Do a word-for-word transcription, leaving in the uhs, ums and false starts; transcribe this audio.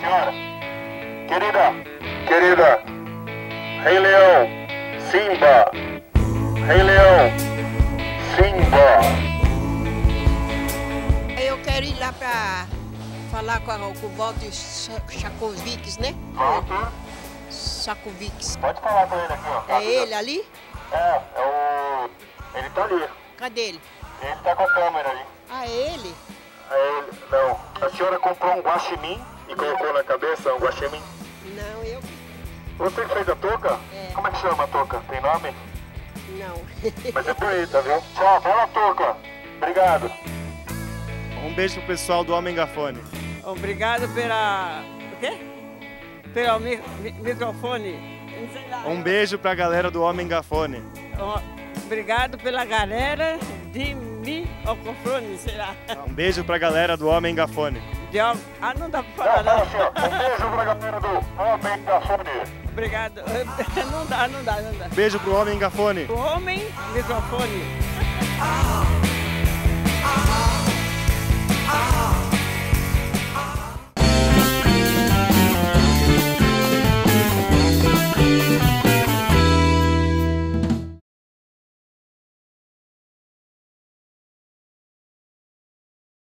senhora. Querida, querida. Rei Leão, Simba. Rei Leão, Simba. Eu quero ir lá pra falar com, a, com o Walter Chakovics, né? Walter? Chakovics. Pode falar com ele aqui, ó. É ele ali? É, é o... Ele tá ali. Cadê ele? Ele tá com a câmera ali. Ah, é ele? É ele. Não. A senhora comprou um guaxinim e colocou na cabeça um guaxinim? Não, eu... Você que fez a touca? É. Como é que chama a touca? Tem nome? Não. Mas é bonita, viu? Tchau, bela touca. Obrigado. Um beijo pro pessoal do Homem Gafone. Obrigado pela... o quê? Pelo mi mi microfone. Não sei lá. Um beijo pra galera do Homem Gafone. Obrigado pela galera de microfone, sei lá. Um beijo pra galera do Homem Gafone. De... Ah, não dá pra Não, falar, fala não. assim, ó. Um beijo pra galera do Homem Gafone. Obrigado. Não dá, não dá, não dá. Beijo pro Homem Gafone. O homem microfone.